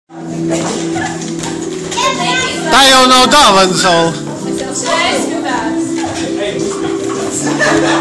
Tā jau nav dāvana saule. Es jau spēju skatās.